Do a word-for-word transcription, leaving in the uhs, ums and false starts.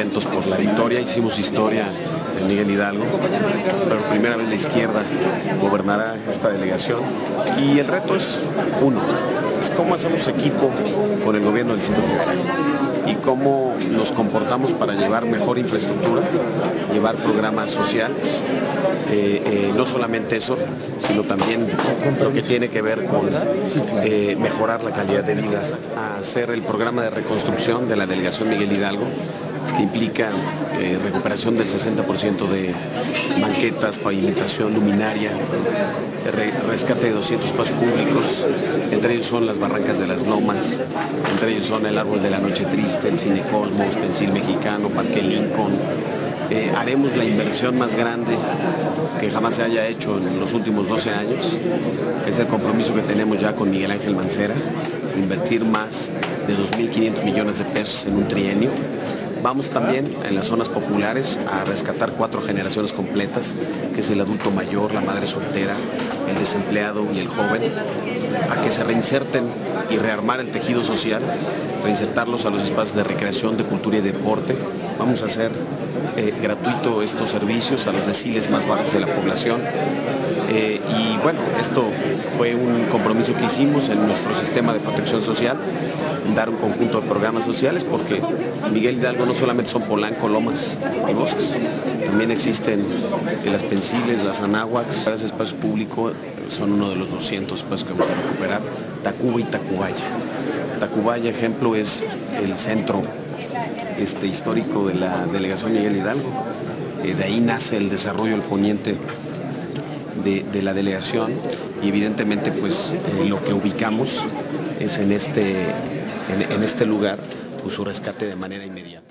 contentos por la victoria. Hicimos historia en Miguel Hidalgo, pero primera vez la izquierda gobernará esta delegación. Y el reto es uno, es cómo hacemos equipo con el gobierno del Distrito Federal y cómo nos comportamos para llevar mejor infraestructura, llevar programas sociales, eh, eh, no solamente eso, sino también lo que tiene que ver con eh, mejorar la calidad de vida, hacer el programa de reconstrucción de la delegación Miguel Hidalgo, que implica eh, recuperación del sesenta por ciento de banquetas, pavimentación, luminaria, re, rescate de doscientos espacios públicos, entre ellos son las Barrancas de las Lomas, entre ellos son el Árbol de la Noche Triste, el Cine Cosmos, Pensil Mexicano, Parque Lincoln. Eh, haremos la inversión más grande que jamás se haya hecho en los últimos doce años. Es el compromiso que tenemos ya con Miguel Ángel Mancera, de invertir más de dos mil quinientos millones de pesos en un trienio. Vamos también en las zonas populares a rescatar cuatro generaciones completas, que es el adulto mayor, la madre soltera, el desempleado y el joven, a que se reinserten y rearmar el tejido social, reinsertarlos a los espacios de recreación, de cultura y deporte. Vamos a hacer eh, gratuito estos servicios a los deciles más bajos de la población. Eh, y bueno, esto fue un compromiso que hicimos en nuestro sistema de protección social, dar un conjunto de programas sociales, porque Miguel Hidalgo no solamente son Polanco, Lomas y Bosques, también existen las Pensiles, las Anáhuacs. Ese espacio público son uno de los doscientos espacios que vamos a recuperar, Tacuba y Tacubaya. Tacubaya, ejemplo, es el centro este, histórico de la delegación Miguel Hidalgo. Eh, de ahí nace el desarrollo del poniente de, de la delegación, y evidentemente pues eh, lo que ubicamos es en este, en, en este lugar, pues su rescate de manera inmediata.